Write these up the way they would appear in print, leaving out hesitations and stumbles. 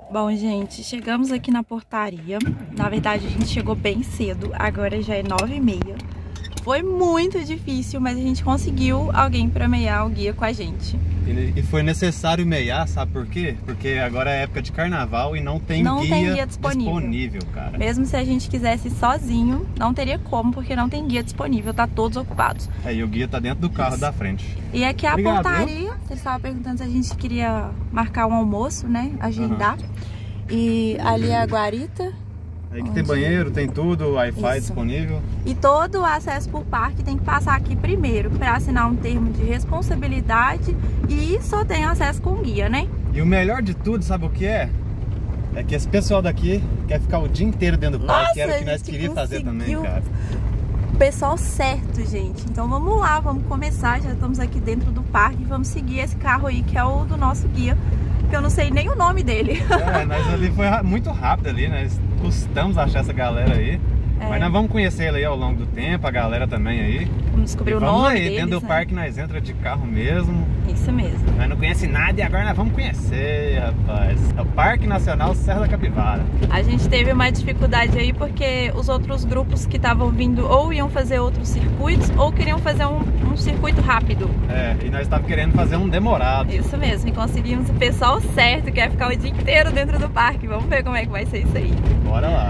Bom, gente, chegamos aqui na portaria. Na verdade, a gente chegou bem cedo, agora já é 9h30. Foi muito difícil, mas a gente conseguiu alguém para meiar o guia com a gente. E foi necessário meiar, sabe por quê? Porque agora é época de carnaval e não tem guia disponível, cara. Mesmo se a gente quisesse ir sozinho, não teria como, porque não tem guia disponível, tá todos ocupados. E o guia tá dentro do carro da frente. E aqui é a portaria. Você estava perguntando se a gente queria marcar um almoço, né? Agendar. E ali é a guarita. Aí que tem banheiro, tem tudo, Wi-Fi disponível. E todo o acesso por parque tem que passar aqui primeiro para assinar um termo de responsabilidade e só tem acesso com guia, né? E o melhor de tudo, sabe o que é? É que esse pessoal daqui quer ficar o dia inteiro dentro do parque, que era o que nós queríamos fazer também, cara. O pessoal certo, gente. Então vamos lá, vamos começar. Já estamos aqui dentro do parque e vamos seguir esse carro aí que é o do nosso guia, que eu não sei nem o nome dele. Nós ali foi muito rápido ali, nós custamos achar essa galera aí. Mas nós vamos conhecer ele aí ao longo do tempo, a galera também aí. Vamos descobrir o nome aí, deles, dentro do parque nós entra de carro mesmo. Isso mesmo. Nós não conhecemos nada e agora nós vamos conhecer, rapaz. É o Parque Nacional Serra da Capivara. A gente teve uma dificuldade aí porque os outros grupos que estavam vindo ou iam fazer outros circuitos ou queriam fazer um circuito rápido. E nós estávamos querendo fazer um demorado. Isso mesmo, e conseguimos o pessoal certo, que é ficar o dia inteiro dentro do parque. Vamos ver como é que vai ser isso aí. Bora lá.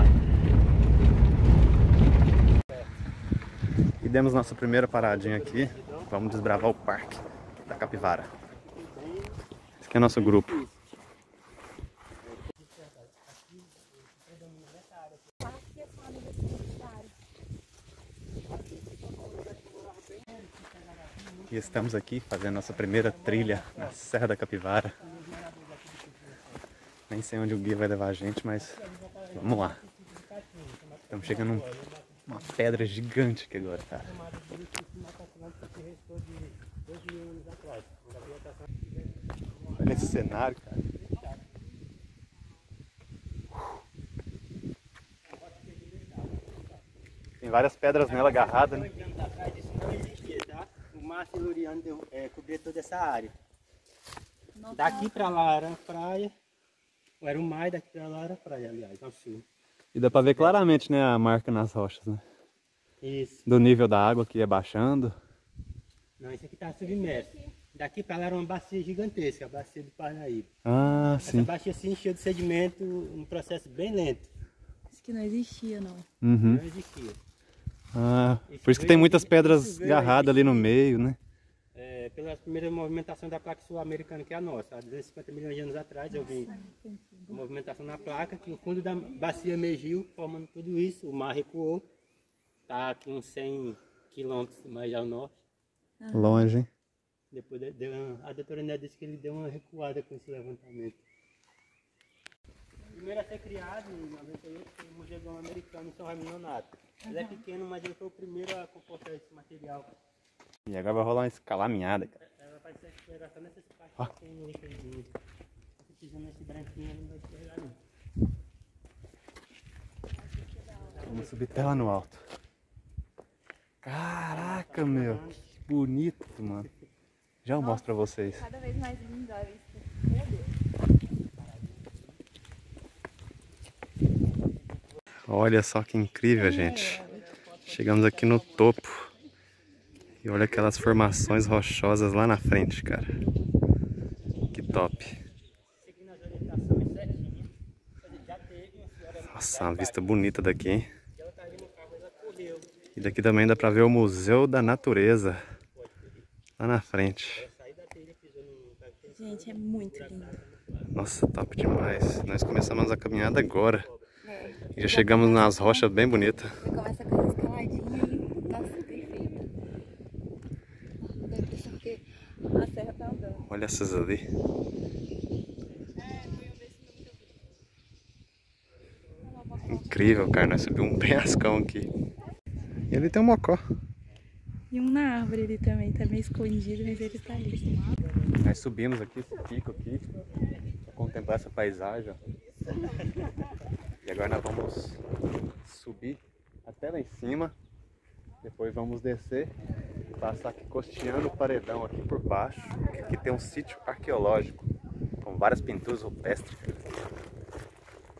E demos nossa primeira paradinha aqui. Vamos desbravar o Parque da Capivara. Esse aqui é nosso grupo. E estamos aqui fazendo nossa primeira trilha na Serra da Capivara. Nem sei onde o guia vai levar a gente, mas vamos lá. Estamos chegando numa pedra gigante aqui agora, cara. Olha esse cenário, cara. Tem várias pedras nela agarradas, né? O mar siluriano cobria toda essa área. Daqui pra lá era a praia. Era o mar, daqui pra lá era a praia, aliás, ao sul. E dá pra ver claramente, né, a marca nas rochas, né? Isso. Do nível da água que ia baixando. Não, esse aqui tá submerso. Daqui pra lá era uma bacia gigantesca, a bacia do Parnaíba. Ah, sim. Essa bacia se encheu de sedimento, um processo bem lento. Isso que não existia, não. Uhum. Não existia. Ah, por isso que tem muitas pedras agarradas ali no meio, né? Pela primeira movimentação da placa sul-americana, que é a nossa. Há 250 milhões de anos atrás eu vi a movimentação na placa, que o fundo da bacia emergiu, formando tudo isso, o mar recuou. Está aqui uns 100 quilômetros mais ao norte. Longe, hein? Depois a doutora Néia disse que ele deu uma recuada com esse levantamento. Primeiro a ser criado em 98 foi o Museu Americano em São Raimundo Nonato. Ele é pequeno, mas ele foi o primeiro a comportar esse material. E agora vai rolar uma escalaminhada, cara. Ela vai ser exploração nessas partes que tem esse pisando nesse branquinho, ele não vai escorregar não. Vamos subir até lá no alto. Caraca, meu. Que bonito, mano. Já eu mostro pra vocês. Cada vez mais lindo, olha isso. Meu Deus. Olha só que incrível, gente. Chegamos aqui no topo. E olha aquelas formações rochosas lá na frente, cara. Que top. Nossa, uma vista bonita daqui, hein? E daqui também dá pra ver o Museu da Natureza. Lá na frente. Gente, é muito lindo. Nossa, top demais. Nós começamos a caminhada agora. E já chegamos nas rochas bem bonitas. Você começa com essa escaladinha aí. Nossa, perfeito. Deve ser porque a serra tá andando. Olha essas ali. Incrível, cara. Nós subimos um penhascão aqui. E ali tem um mocó. E um na árvore ali também, tá meio escondido, mas ele tá ali. Nós subimos aqui, esse pico aqui, pra contemplar essa paisagem. E agora nós vamos subir até lá em cima. Depois vamos descer e passar aqui costeando o paredão aqui por baixo. Aqui tem um sítio arqueológico com várias pinturas rupestres.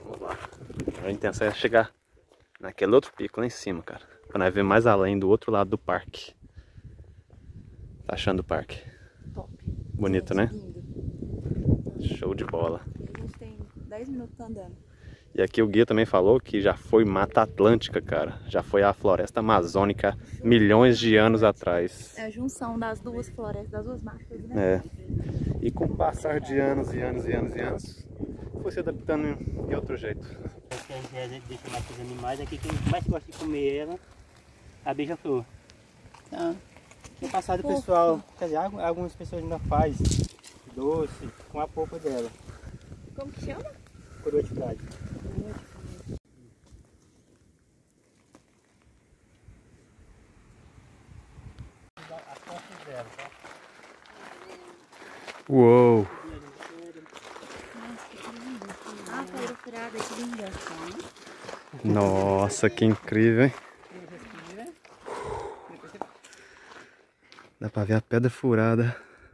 Vamos lá. A intenção é chegar naquele outro pico lá em cima, cara. Pra nós ver mais além do outro lado do parque. Tá achando o parque? Top. Bonito, né? Lindo. Show de bola. E a gente tem 10 minutos andando. E aqui o guia também falou que já foi Mata Atlântica, cara. Já foi a floresta amazônica milhões de anos atrás. É a junção das duas florestas, das duas matas, né? É. E com o passar de anos e anos e anos e anos, foi se adaptando de outro jeito. A gente deixa mais os animais, aqui quem mais gosta de comer ela, a beija-flor. Ah. No passado o pessoal, quer dizer, algumas pessoas ainda fazem doce com a polpa dela. Como que chama? Coroa de frade. As costas dela, tá? Uou! Ah, foi furada, que linda. Nossa, que incrível, hein? Dá pra ver a pedra furada.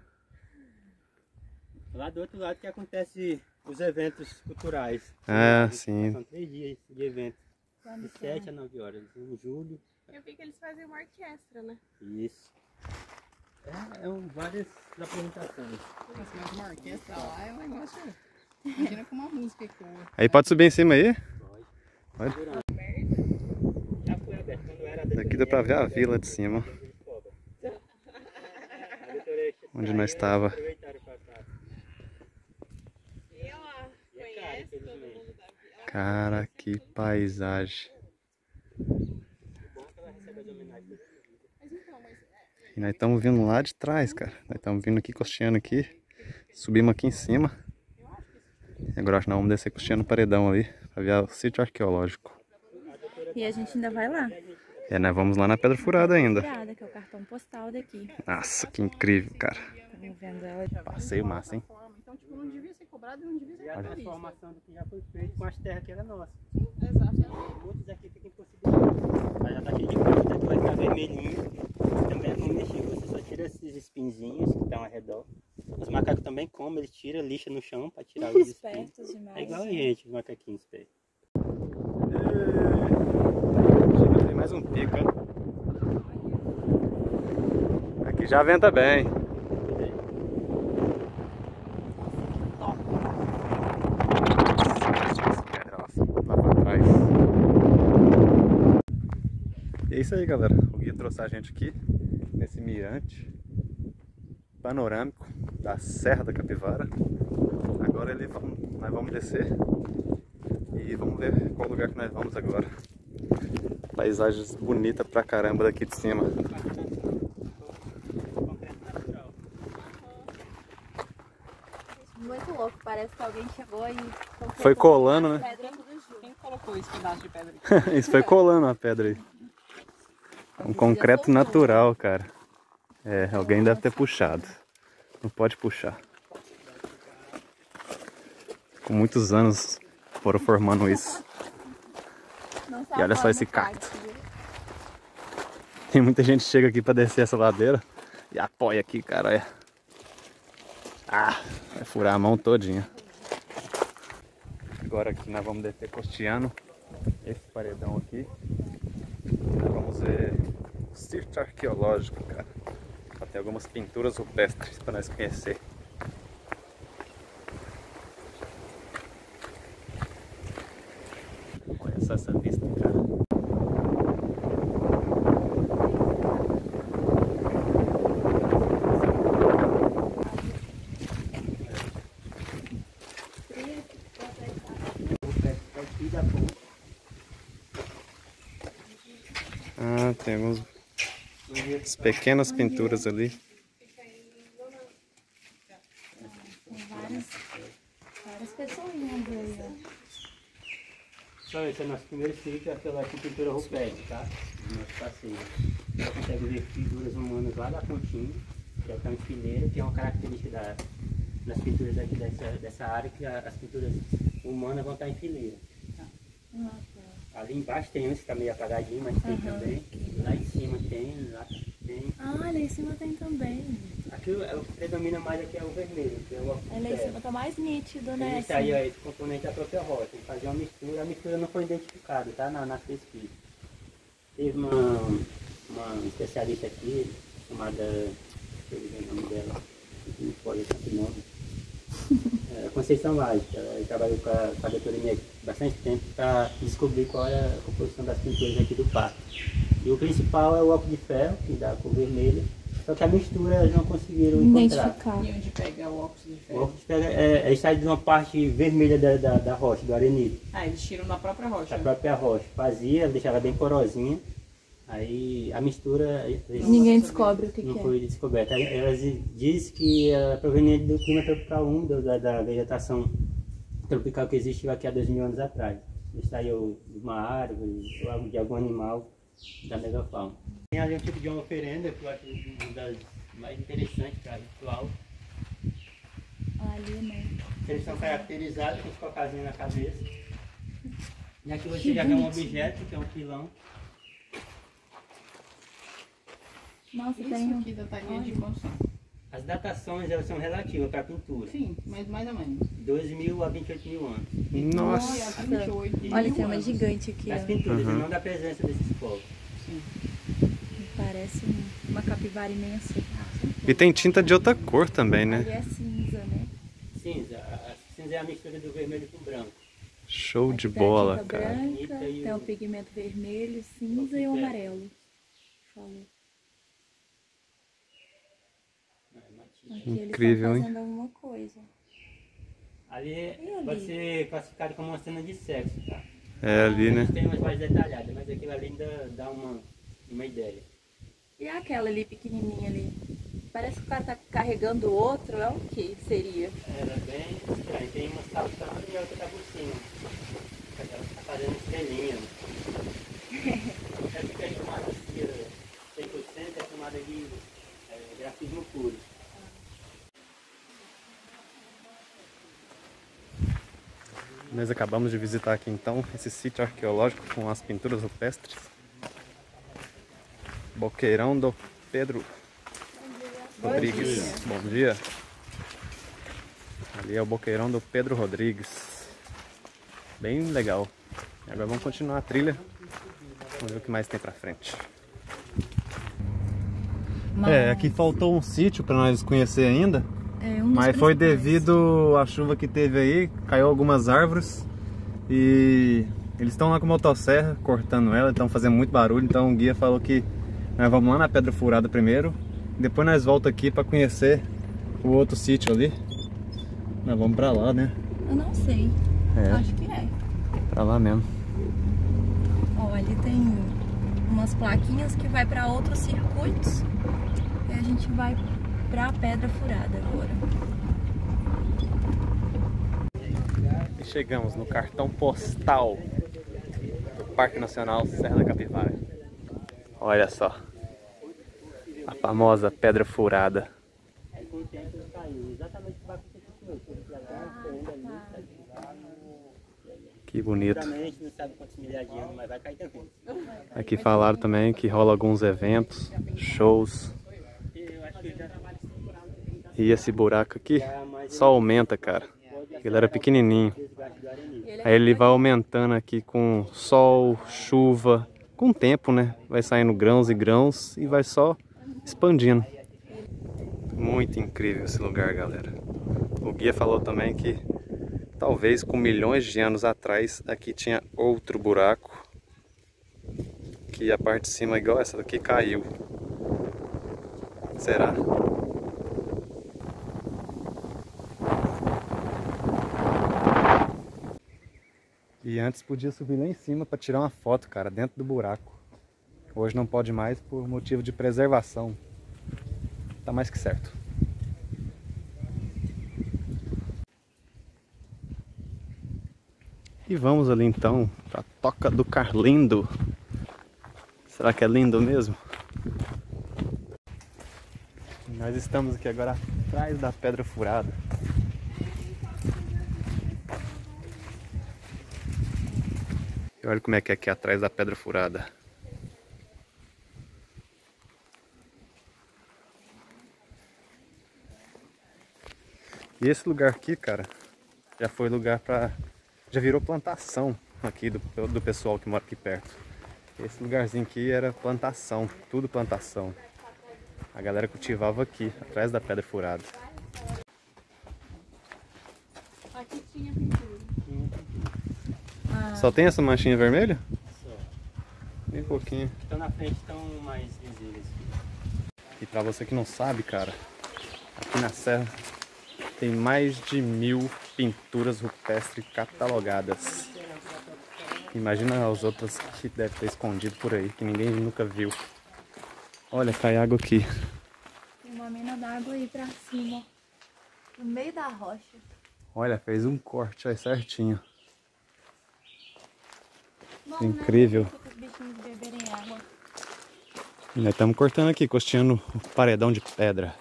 Lá do outro lado que acontece os eventos culturais. Ah, sim. São 3 dias de evento. De 7 a 9 horas, em julho. Eu vi que eles fazem uma orquestra, né? Isso. Várias apresentações. Nossa, mas uma orquestra lá é um negócio. Imagina com uma música ecoa. Aí pode subir em cima aí? Pode. Já foi aberto quando era Daqui dá pra ver a vila de cima. Onde nós estava. E ela conhece todo mundo da vila. Cara, que paisagem. E nós estamos vindo lá de trás, cara. Nós estamos vindo aqui, costeando aqui. Subimos aqui em cima. E agora acho que nós vamos descer costeando o paredão ali. Pra ver o sítio arqueológico. E a gente ainda vai lá. É, nós vamos lá na Pedra Furada ainda. Furada, que é o cartão postal daqui. Nossa, que incrível, cara. Estamos vendo ela. Passeio massa, hein? Então, tipo, não devia ser cobrado e não devia ser É a turista. transformação do que já foi feito com as terras que era nossa. Exato. Muitos aqui ficam impossibilitados. Mas já tá cheio de coisa, aqui vai ficar vermelhinho. Também é como mexer, você só tira esses espinzinhos que estão ao redor. Os macacos também comem, eles tiram, lixa no chão para tirar os espinhos. Espertos demais. É igual a gente, os macaquinhos espertos. Chega, tem mais um pico, hein? Aqui já venta bem. Lá pra trás. E é isso aí, galera. O guia trouxe a gente aqui nesse mirante panorâmico da Serra da Capivara. Agora nós vamos descer e vamos ver qual lugar que nós vamos agora. Paisagens bonitas pra caramba daqui de cima. Muito louco, parece que alguém chegou e... Foi colando, né? Pedra tudo junto. Quem colocou esse pedaço de pedra aqui? Isso foi colando a pedra aí. É um concreto natural, cara. É, alguém deve ter puxado. Não pode puxar. Com muitos anos foram formando isso. E olha só esse cacto. Tem muita gente que chega aqui pra descer essa ladeira e apoia aqui, cara. Olha. Ah, vai furar a mão todinha. Agora aqui nós vamos descer costeando esse paredão aqui. Nós vamos ver o sítio arqueológico, cara. Tem algumas pinturas rupestres para nós conhecer. Olha só essa vista, cara. Ah, tem algumas pequenas pinturas ali. Várias pessoinhas aí, ó. Então, esse é o nosso primeiro sítio, aquela aqui pintura rupestre, tá? Do nosso passeio. Você consegue ver figuras humanas lá da pontinha, que é em fileira, que é uma característica das pinturas aqui dessa área, que as pinturas humanas vão estar em fileira. Ali embaixo tem um que está meio apagadinho, mas tem também. Lá em cima tem, lá tem. Ah, lá em cima tem também. Aqui o que predomina mais aqui é o vermelho, que é o óxido de Ela em ferro. cima tá mais nítido, né? Esse aí, ó, esse componente da própria rocha. Ele fazia uma mistura, a mistura não foi identificada, tá? Na pesquisa. Teve uma especialista aqui, chamada, deixa eu ver o nome dela, não pode esse nome. Conceição Vaz, ela trabalhou com a doutora minha bastante tempo para descobrir qual é a composição das pinturas aqui do parque. E o principal é o óxido de ferro, que dá a cor vermelha, só que a mistura eles não conseguiram encontrar. E onde pega o óxido de O ferro? óxido de ferro é sai de uma parte vermelha da rocha, do arenito. Ah, eles tiram da própria rocha. Da própria rocha. Fazia, deixava bem porosinha. Aí a mistura Ninguém descobre o que não que é. foi descoberta. Aí elas dizem que ela é proveniente do clima tropical úmido, da vegetação tropical que existiu aqui há 2000 anos atrás. Isso saiu de uma árvore, ou de algum animal da megafauna. Tem ali um tipo de uma oferenda, que eu acho uma das mais interessantes para ritual. Ali, né? Eles são caracterizados com os cocazinhos na cabeça. E aqui você já vê um objeto, que é um pilão. Nossa, Isso tem um... aqui dataria de quantos anos? As datações elas são relativas para a pintura. Sim, mas mais ou menos. 2.000 a 28.000 anos. Nossa! 28 Olha, mil tem uma anos. gigante aqui, Das ó. pinturas e não da presença desses povos. Sim. Parece uma capivara imensa. E tem tinta de outra cor também, né? Ali é cinza, né? Cinza. A cinza é a mistura do vermelho com branco. Show de Aqui tem a bola, tinta cara. branca, tem o pigmento vermelho, cinza e o amarelo. Falou. Aqui Incrível, eles hein? estão fazendo alguma coisa. Ali ali? pode ser classificado como uma cena de sexo, tá? É ali, né? Tem umas mais detalhadas, mas aquilo ali ainda dá uma ideia. E aquela ali, pequenininha ali? Parece que o cara tá carregando o outro, é o que seria? Ela é bem estranha, tem uma saltando e a outra tá por cima. Ela tá fazendo estrelinha. Essa que é chamada de 100%, é chamada de grafismo puro. Nós acabamos de visitar aqui então esse sítio arqueológico com as pinturas rupestres. Boqueirão do Pedro Rodrigues. Bom dia. Ali é o Boqueirão do Pedro Rodrigues. Bem legal. E agora vamos continuar a trilha. Vamos ver o que mais tem pra frente. Aqui faltou um sítio para nós conhecer ainda. Mas foi devido à chuva que teve aí, caiu algumas árvores e eles estão lá com motosserra cortando ela, estão fazendo muito barulho, então o guia falou que nós vamos lá na Pedra Furada primeiro, depois nós voltamos aqui para conhecer o outro sítio ali. Nós vamos para lá, né? Eu não sei. Acho que é. Para lá mesmo. Ó, ali tem umas plaquinhas que vai para outros circuitos e a gente vai para a Pedra Furada agora. E chegamos no cartão postal do Parque Nacional Serra da Capivara. Olha só, a famosa Pedra Furada. Aí com o tempo caiu, exatamente o que vai Que bonito. Exatamente, não sabe quantos milhares de anos, mas vai cair também. Aqui falaram também que rola alguns eventos, shows. E esse buraco aqui só aumenta, cara. Ele era pequenininho. Aí ele vai aumentando aqui com sol, chuva, com o tempo, né? Vai saindo grãos e grãos e vai só expandindo. Muito incrível esse lugar, galera. O guia falou também que talvez com milhões de anos atrás aqui tinha outro buraco. Que a parte de cima, igual essa daqui, caiu. Será? E antes podia subir lá em cima para tirar uma foto, cara, dentro do buraco. Hoje não pode mais por motivo de preservação. Tá mais que certo. E vamos ali então pra Toca do Carlindo. Será que é lindo mesmo? Nós estamos aqui agora atrás da Pedra Furada. E olha como é que é aqui atrás da Pedra Furada. E esse lugar aqui, cara, já foi lugar pra... já virou plantação aqui do pessoal que mora aqui perto. Esse lugarzinho aqui era plantação, tudo plantação. A galera cultivava aqui, atrás da Pedra Furada. Aqui tinha pintura. Só tem essa manchinha vermelha? Só. Bem pouquinho. Estão na frente, estão mais visíveis. E pra você que não sabe, cara, aqui na Serra tem mais de 1000 pinturas rupestres catalogadas. Imagina as outras que deve ter escondido por aí, que ninguém nunca viu. Olha, cai água aqui. Tem uma mina d'água aí pra cima, no meio da rocha. Olha, fez um corte aí certinho. Incrível. Os bichinhos beberem água. E nós estamos cortando aqui, costeando o paredão de pedra.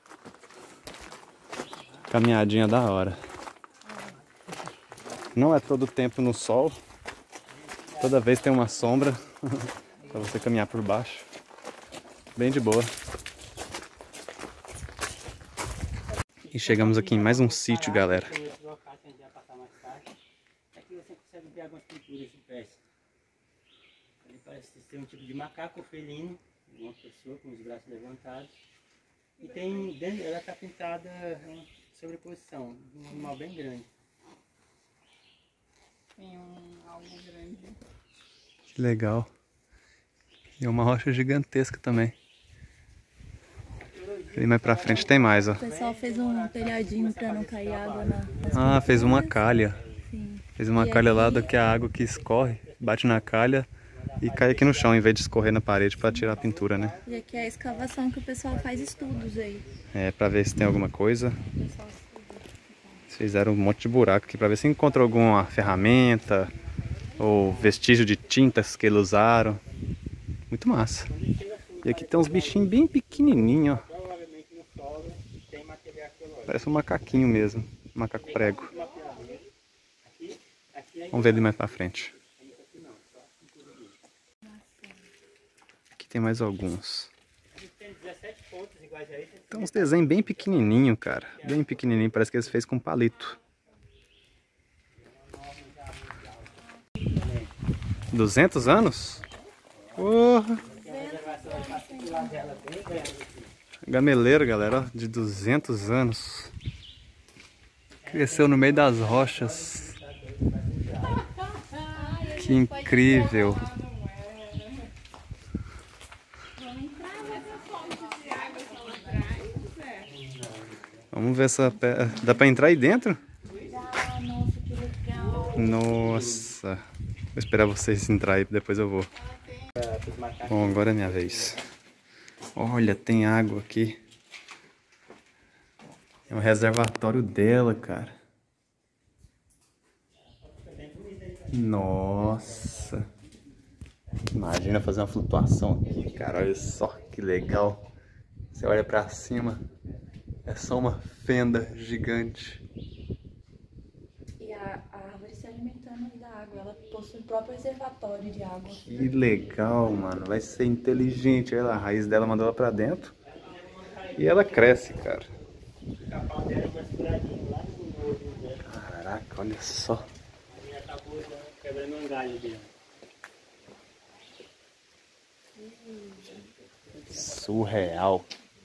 Caminhadinha da hora. Não é todo o tempo no sol. Toda vez tem uma sombra para você caminhar por baixo. Bem de boa. E chegamos aqui em mais um sítio, galera. Aqui você consegue ver algumas pinturas rupestres. Ali parece ser um tipo de macaco ou felino, uma pessoa com os braços levantados. E tem dentro, ela está pintada em sobreposição, um animal bem grande. Tem algo grande. Que legal. E uma rocha gigantesca também. Ali mais pra frente tem mais, ó. O pessoal fez um telhadinho pra não cair água nas Ah, fez uma calha. Sim. Fez uma calha lá que a água que escorre, bate na calha e cai aqui no chão, em vez de escorrer na parede pra tirar a pintura, né? E aqui é a escavação que o pessoal faz estudos aí. É, pra ver se tem alguma coisa. O pessoal estuda. Eles fizeram um monte de buraco aqui pra ver se encontra alguma ferramenta ou vestígio de tintas que eles usaram. Muito massa. E aqui tem uns bichinhos bem pequenininhos, ó. Provavelmente no solo tem material arqueológico. Parece um macaquinho mesmo, um macaco prego. Aqui é Vamos ver ali mais pra frente. Aqui tem mais alguns. tem 17 pontos iguais a esse. Tem uns desenhos bem pequenininho, cara. Bem pequenininho, parece que eles fez com palito. 200 anos? Porra! Gameleira, galera, ó, de 200 anos. Cresceu no meio das rochas. Que incrível! Vamos ver se dá pra entrar aí dentro? Nossa, que legal. Nossa! Vou esperar vocês entrarem, depois eu vou. Bom, agora é minha vez. Olha, tem água aqui. É um reservatório dela, cara. Nossa! Imagina fazer uma flutuação aqui, cara. Olha só que legal. Você olha pra cima, é só uma fenda gigante. E a árvore se alimentando aí da água. Ela possui o próprio reservatório de água. Que legal, mano. Vai ser inteligente. Olha lá, a raiz dela mandou ela pra dentro. E ela cresce, cara. Caraca, olha só. Acabou quebrando um galho dele. Surreal.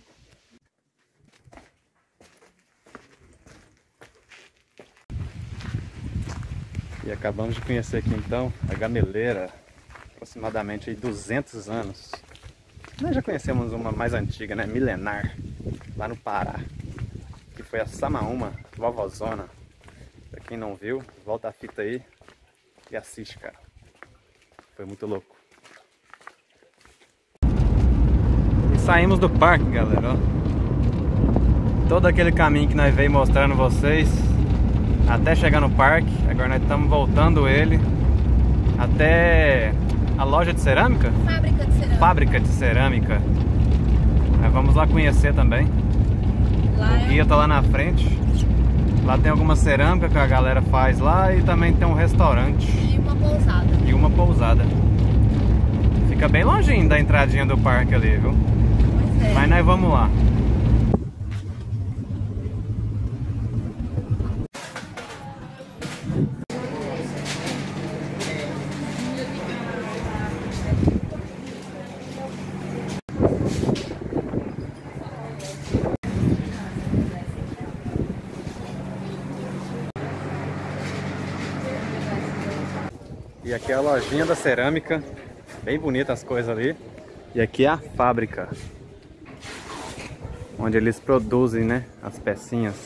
E acabamos de conhecer aqui então a Gameleira, aproximadamente aí 200 anos. Nós já conhecemos uma mais antiga, né, milenar, lá no Pará, que foi a Samaúma, vovozona. Pra quem não viu, volta a fita aí e assiste, cara. Foi muito louco. E saímos do parque, galera, ó. Todo aquele caminho que nós veio mostrando vocês até chegar no parque. Agora nós estamos voltando ele até a loja de cerâmica? Fábrica de cerâmica. Fábrica de cerâmica. Nós vamos lá conhecer também. O guia tá lá na frente. Lá tem alguma cerâmica que a galera faz lá e também tem um restaurante. E uma pousada. E uma pousada. Fica bem longinho da entradinha do parque ali, viu? Pois é. Mas nós vamos lá. aqui é a lojinha da cerâmica. Bem bonita as coisas ali. E aqui é a fábrica, onde eles produzem, né, as pecinhas.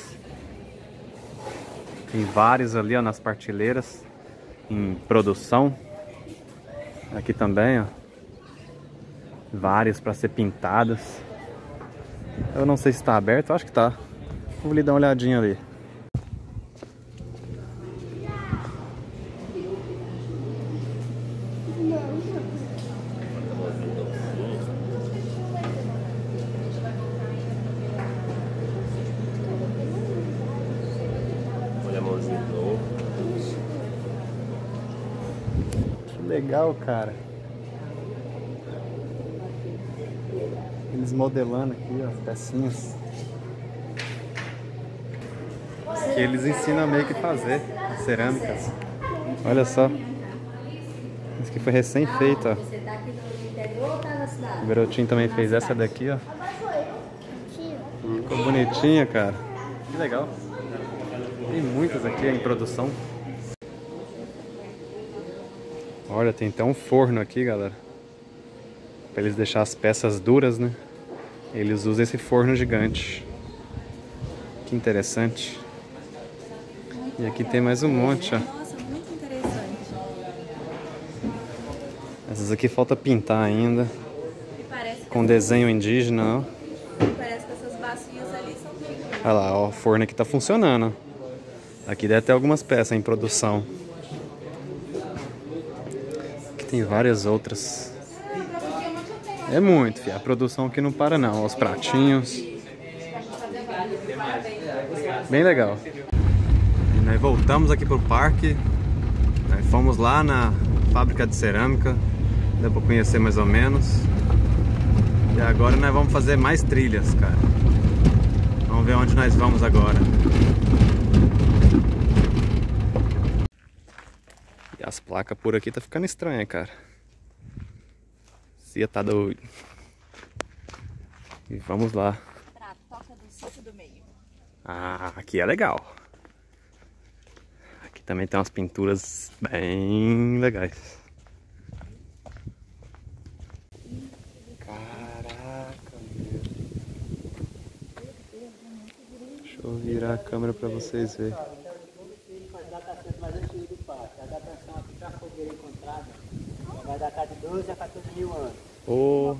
Tem vários ali, ó, nas partilheiras em produção. Aqui também, ó, vários para ser pintadas. Eu não sei se está aberto, eu acho que tá. Vou lhe dar uma olhadinha ali. Olha a mãozinha de novo. Que legal, cara. Eles modelando aqui, ó, as pecinhas. Que eles ensinam meio que fazer as cerâmicas. Olha só. Isso aqui foi recém-feito, ó. O garotinho também fez essa daqui, ó. Ficou bonitinha, cara. Que legal. Tem muitas aqui em produção. Olha, tem até um forno aqui, galera. Pra eles deixar as peças duras, né? Eles usam esse forno gigante. Que interessante. E aqui tem mais um monte, ó. Nossa, muito interessante. Essas aqui falta pintar ainda. E parece Com desenho indígena, ó. Parece que essas bacias ali são bem. Olha lá, ó, o forno aqui tá funcionando. Aqui deve ter algumas peças em produção. Aqui tem várias outras. É muito, filho. A produção aqui não para não. Ó, os pratinhos. Bem legal. E nós voltamos aqui pro parque. Nós fomos lá na fábrica de cerâmica. Deu pra conhecer mais ou menos. E agora nós vamos fazer mais trilhas, cara. Vamos ver onde nós vamos agora. E as placas por aqui tá ficando estranha, cara. Cia tá doido. E vamos lá. Pra toca do sítio do meio. Ah, aqui é legal. Aqui também tem umas pinturas bem legais. Caraca, meu. Deixa eu virar a câmera pra vocês verem. As datações mais antigas do parque. A datação aqui para a fogueira encontrada vai datar de 12 a 14 mil anos. Oh.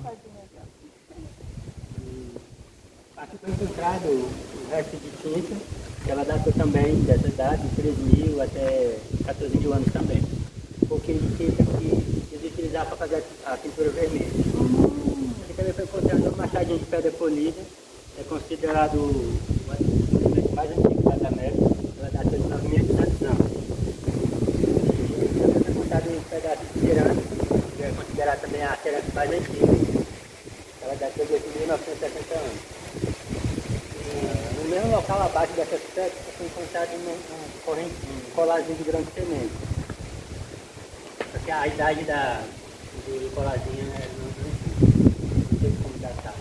Aqui foi encontrado o resto de tinta, que ela datou também dessa idade, de 3 mil até 14 mil anos também. Um pouquinho de tinta que eles utilizavam para fazer a pintura vermelha. Aqui também foi encontrado um machadinho de pedra polida, é considerado o monumento mais antigo da América, ela datou de 9.200 anos. Também foi encontrado um pedaço de cerâmica, que é considerado também a cerâmica mais antiga. Ela datou de 8.970 anos. No mesmo local abaixo dessas pedras foi encontrado um colarzinho de grão de semente. Porque a idade do colarzinho não tem como datar.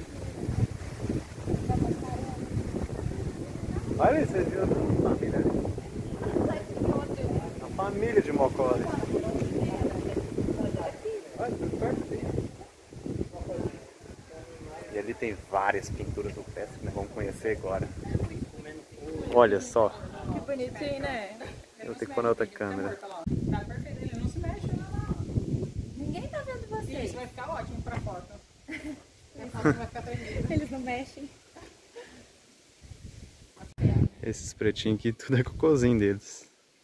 Olha aí, vocês viram a família ali? A família de Mocó ali. Olha, tudo pertinho. E ali tem várias pinturas do pé que nós vamos conhecer agora. Olha só. Que bonitinho, né? Eu vou ter que pôr na outra câmera. Tá perfeito, ele não se mexe, não. Ninguém tá vendo você. Isso vai ficar ótimo pra foto. A foto vai ficar tremenda. Eles não mexem. Esses pretinhos aqui, tudo é cocôzinho deles.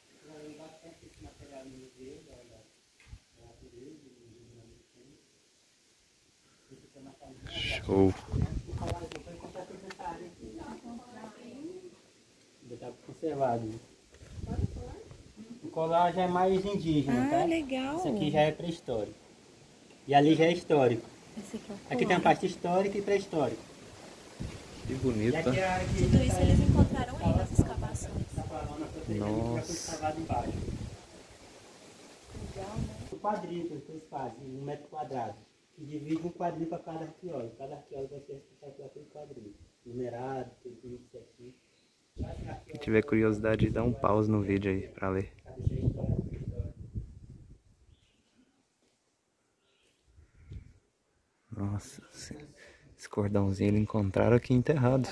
Show. Ainda está conservado. O colar já é mais indígena, tá? Legal. Isso aqui já é pré-histórico. E ali já é histórico. Esse aqui é o colar. Aqui tem a parte histórica e pré-histórica. Que bonito. E aqui é a Tudo isso eles encontraram aí nas escavações. Nossa. escavado embaixo. Legal, né? O quadril que eles fazem, 1 metro quadrado. Que divide um quadril para cada arqueólogo. Cada arqueólogo vai ser responsável por aquele quadril. Numerado, tudo isso aqui. Quem tiver curiosidade, dá um pause no vídeo aí pra ler. Nossa, esse cordãozinho eles encontraram aqui enterrado.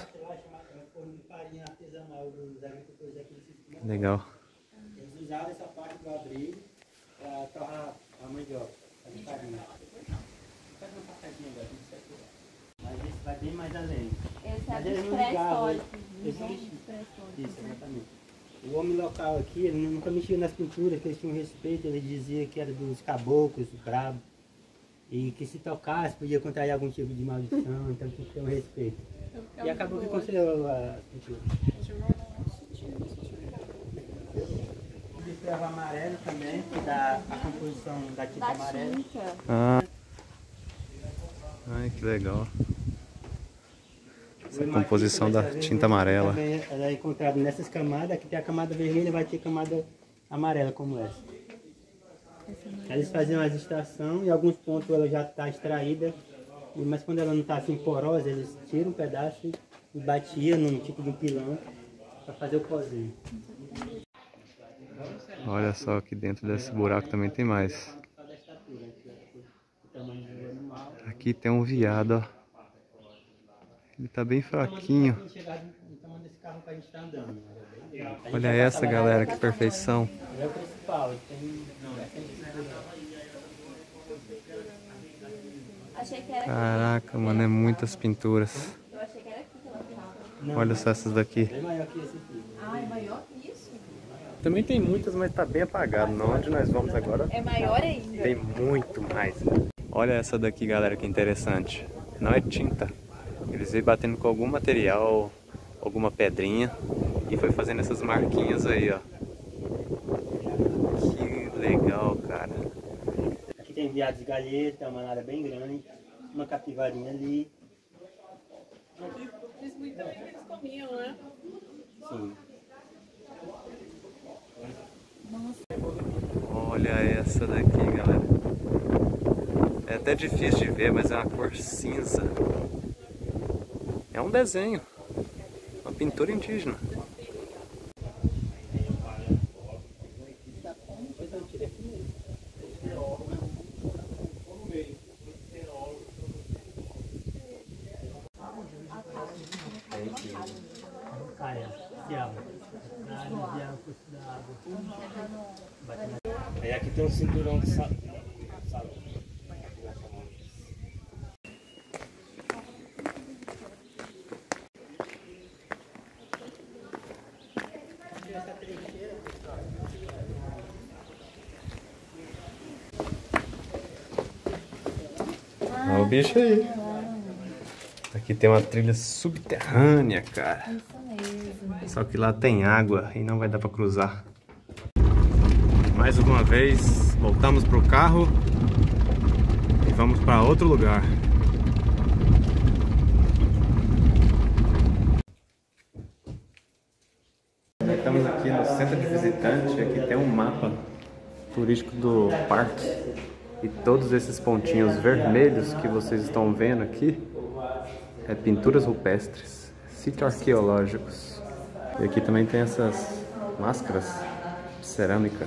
Legal. Eles usaram essa parte do abrigo para torrar a mandioca, fazer farinha. Faz uma passadinha agora, mas esse vai bem mais além. Esse Mas é eles dos não ligavam. pré-históricos. Isso, exatamente. O homem local aqui, ele nunca mexia nas pinturas, que eles tinham respeito, ele dizia que era dos caboclos, dos brabos. E que se tocasse podia contrair algum tipo de maldição, então tinha que ter um respeito. E acabou que considerou a pintura. O ferro amarelo também, que dá a composição da tinta amarela. Ah. Ai, que legal. Essa composição da tinta amarela. Ela é encontrada nessas camadas, aqui tem a camada vermelha, vai ter camada amarela como essa. Eles faziam as extrações, em alguns pontos ela já está extraída, mas quando ela não está assim porosa, eles tiram um pedaço e batiam num tipo de pilão para fazer o pozinho. Olha só, aqui dentro desse buraco também tem mais. Aqui tem um veado, ó. Ele tá bem fraquinho. Olha essa, galera, que perfeição. É o principal. Caraca, mano, é muitas pinturas. Olha só essas daqui. É maior que esse aqui. Ah, é maior que isso? Também tem muitas, mas tá bem apagado. Não, onde nós vamos agora É maior ainda. tem muito mais. Olha essa daqui, galera, que interessante. Não é tinta. Eles veio batendo com algum material, alguma pedrinha, e foi fazendo essas marquinhas aí, ó. Que legal, cara. Aqui tem veados de galheta, tem uma manada bem grande, uma capivarinha ali. Eles comiam, né? Sim. Olha essa daqui, galera. É até difícil de ver, mas é uma cor cinza. É um desenho, uma pintura indígena. Aí aqui tem um cinturão de sal. Olha o bicho aí. Aqui tem uma trilha subterrânea, cara. Só que lá tem água e não vai dar pra cruzar. Mais uma vez, voltamos pro carro e vamos para outro lugar. Estamos aqui no centro de visitante. Aqui tem um mapa turístico do parque. E todos esses pontinhos vermelhos que vocês estão vendo aqui é pinturas rupestres, sítios arqueológicos. E aqui também tem essas máscaras de cerâmica.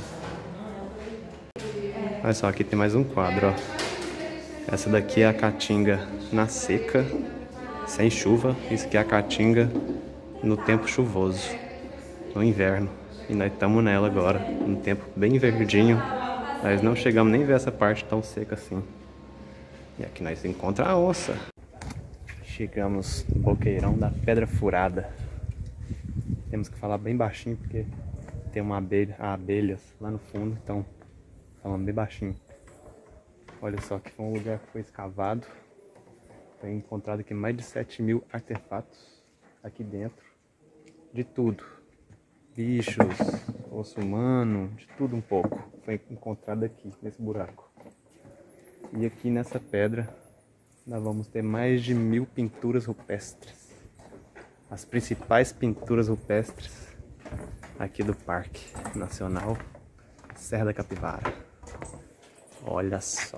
Olha só, aqui tem mais um quadro, ó. Essa daqui é a caatinga na seca, sem chuva. Isso aqui é a caatinga no tempo chuvoso, no inverno. E nós estamos nela agora, no tempo bem verdinho. Nós não chegamos nem a ver essa parte tão seca assim. E aqui nós encontramos a onça. Chegamos no boqueirão da Pedra Furada. Temos que falar bem baixinho porque tem uma abelhas lá no fundo, então falando bem baixinho. Olha só, que foi um lugar que foi escavado. Foi encontrado aqui mais de 7.000 artefatos aqui dentro. De tudo. Bichos, osso humano, de tudo um pouco. Foi encontrado aqui, nesse buraco. E aqui nessa pedra, nós vamos ter mais de 1.000 pinturas rupestres. As principais pinturas rupestres aqui do Parque Nacional Serra da Capivara. Olha só.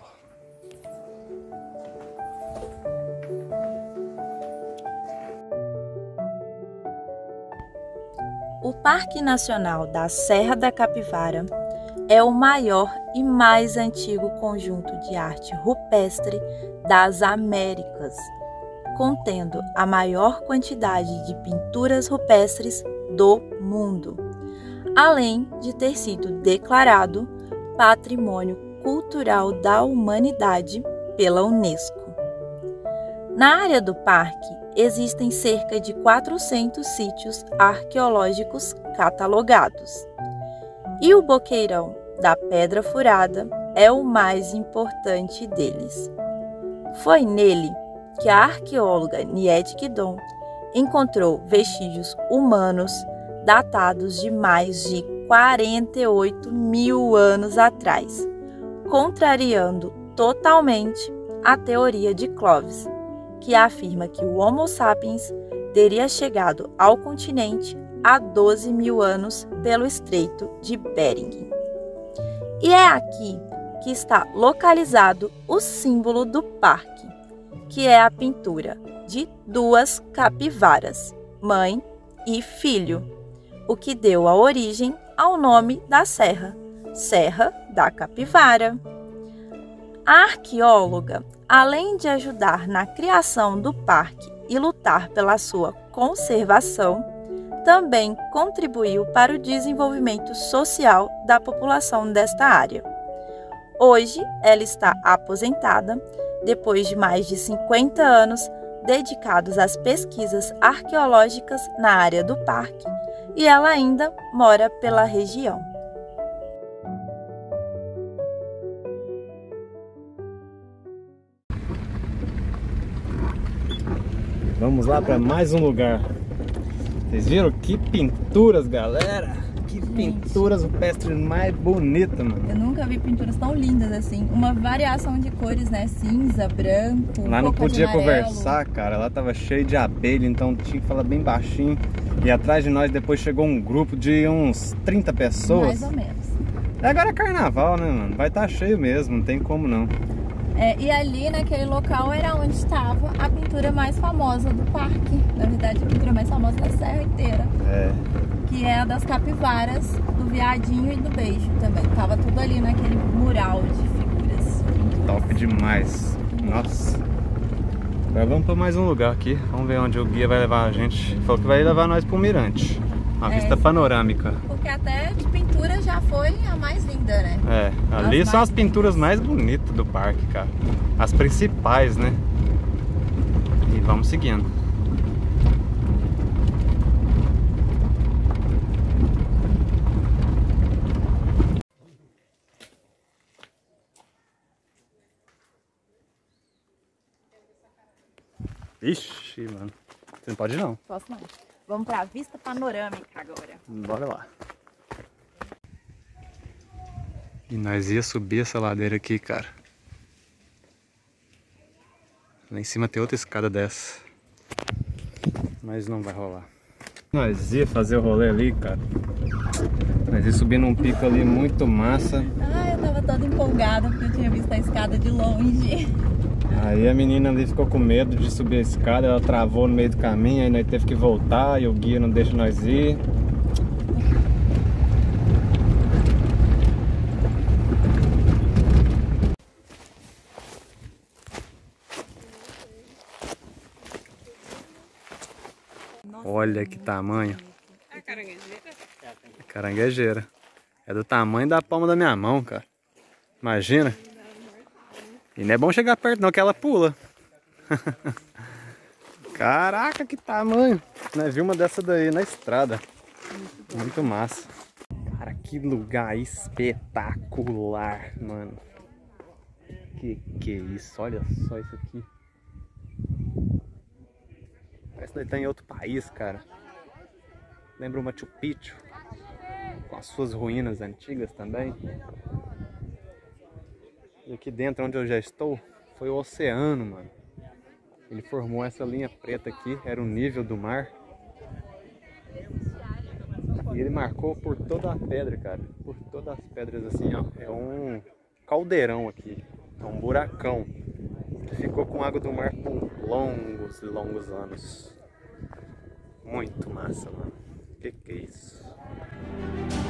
O Parque Nacional da Serra da Capivara é o maior e mais antigo conjunto de arte rupestre das Américas, contendo a maior quantidade de pinturas rupestres do mundo, além de ter sido declarado Patrimônio Cultural da Humanidade pela Unesco. Na área do parque existem cerca de 400 sítios arqueológicos catalogados, e o Boqueirão da Pedra Furada é o mais importante deles. Foi nele que a arqueóloga Nied Guidon encontrou vestígios humanos datados de mais de 48 mil anos atrás, contrariando totalmente a teoria de Clovis, que afirma que o Homo sapiens teria chegado ao continente há 12 mil anos pelo Estreito de Bering. E é aqui que está localizado o símbolo do parque, que é a pintura de duas capivaras, mãe e filho, o que deu a origem ao nome da serra, Serra da Capivara. A arqueóloga, além de ajudar na criação do parque e lutar pela sua conservação, também contribuiu para o desenvolvimento social da população desta área. Hoje, ela está aposentada, depois de mais de 50 anos dedicados às pesquisas arqueológicas na área do parque, e ela ainda mora pela região. Vamos lá para mais um lugar. Vocês viram que pinturas, galera? Que pinturas rupestres mais bonitas, mano. Eu nunca vi pinturas tão lindas assim. Uma variação de cores, né? Cinza, branco, lá não podia amarelo. Conversar, cara. Lá tava cheio de abelha, então tinha que falar bem baixinho. E atrás de nós depois chegou um grupo de uns 30 pessoas. Mais ou menos. Agora é carnaval, né, mano? Vai estar cheio mesmo, não tem como não. E ali naquele local era onde estava a pintura mais famosa do parque. Na verdade, a pintura mais famosa da serra inteira. Que é a das capivaras, do viadinho e do beijo também. Tava tudo ali naquele mural de figuras. Top demais. Nossa. Agora vamos para mais um lugar aqui. Vamos ver onde o guia vai levar a gente. Falou que vai levar nós para o mirante. Uma vista panorâmica. Porque até de pintura já foi a mais linda, né? Ali são as pinturas mais bonitas do parque, cara. As principais, né? E vamos seguindo. Ixi, mano. Você não pode ir, não. Posso não. Vamos pra vista panorâmica agora. Bora lá. E nós ia subir essa ladeira aqui, cara. Lá em cima tem outra escada dessa. Mas não vai rolar. Nós ia fazer o rolê ali, cara. Nós ia subir num pico ali muito massa. Eu tava toda empolgada porque eu tinha visto a escada de longe. Aí a menina ali ficou com medo de subir a escada, ela travou no meio do caminho, aí nós teve que voltar e o guia não deixa nós ir. Olha que tamanho. É caranguejeira? Caranguejeira. É do tamanho da palma da minha mão, cara. Imagina. E não é bom chegar perto não, que ela pula. Caraca, que tamanho. Nós vimos uma dessa daí na estrada. Muito massa. Cara, que lugar espetacular, mano. Que é isso? Olha só isso aqui. Parece que nós tá em outro país, cara. Lembra o Machu Picchu. Com as suas ruínas antigas também. E aqui dentro, onde eu já estou, foi o oceano, mano. Ele formou essa linha preta aqui, era o nível do mar. E ele marcou por toda a pedra, cara. Por todas as pedras assim, ó. É um caldeirão aqui. É um buracão. Que ficou com água do mar por longos e longos anos. Muito massa, mano. Que é isso?